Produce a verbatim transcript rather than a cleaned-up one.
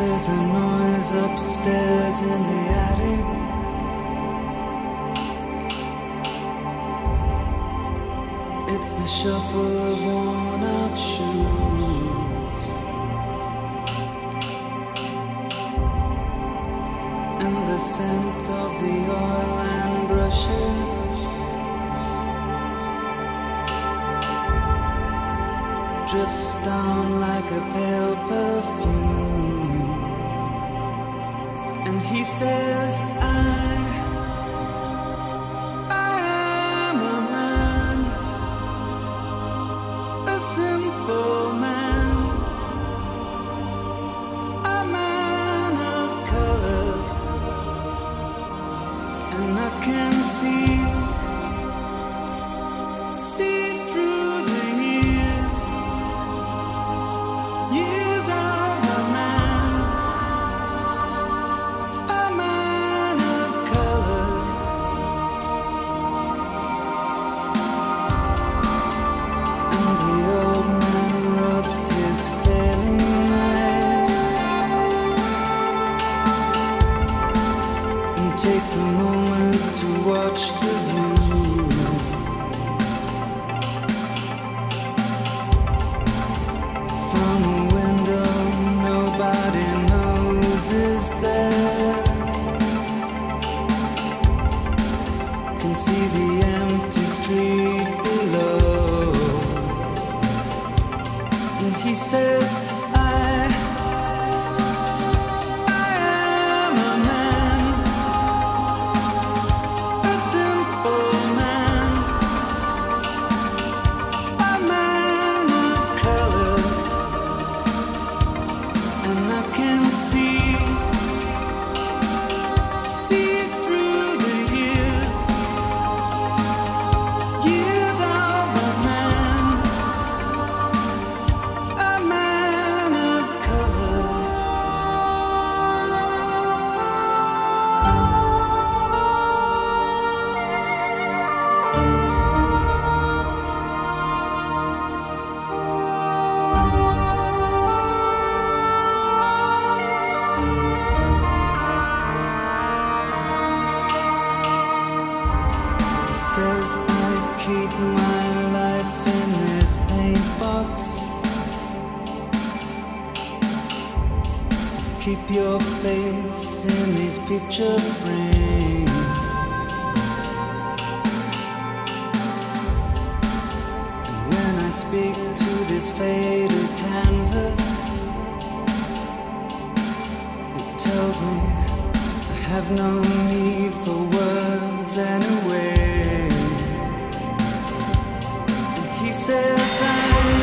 There's a noise upstairs in the attic. It's the shuffle of worn-out shoes and the scent of the oil and brushes. Drifts down like a pale perfume, and he says, I takes a moment to watch the view. From a window nobody knows is there. Can see the empty street below, and he says, says I keep my life in this paint box. Keep your face in these picture frames. When I speak to this faded canvas, it tells me I have no need for words anyway. He says I